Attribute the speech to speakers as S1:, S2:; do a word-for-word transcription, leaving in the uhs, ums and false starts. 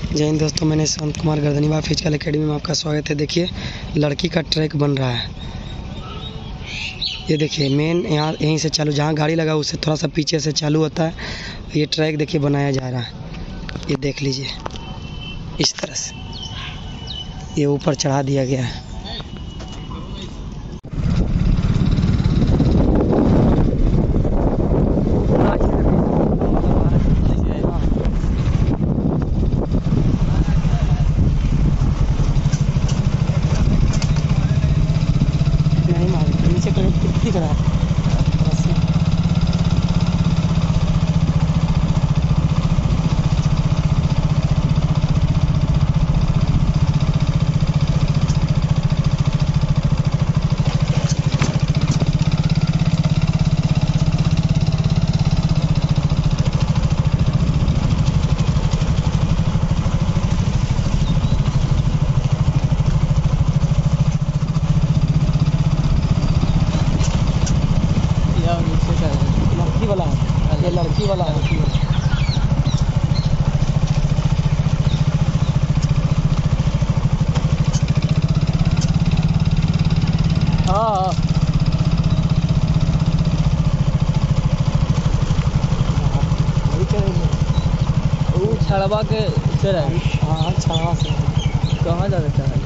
S1: जय हिंद दोस्तों, मैंने संत कुमार गर्दनीबाग फिजिकल एकेडमी में आपका स्वागत है। देखिए लड़की का ट्रैक बन रहा है। ये देखिए मेन यहाँ यहीं से चालू, जहाँ गाड़ी लगा उससे थोड़ा सा पीछे से चालू होता है। ये ट्रैक देखिए बनाया जा रहा है। ये देख लीजिए इस तरह से ये ऊपर चढ़ा दिया गया है। नहीं मार नीचे कितनी करा लड़की वाला है। ये लड़की वाला है। हाँ वो छड़वा के से रहे। हाँ छड़वा से कहाँ जा सकता है।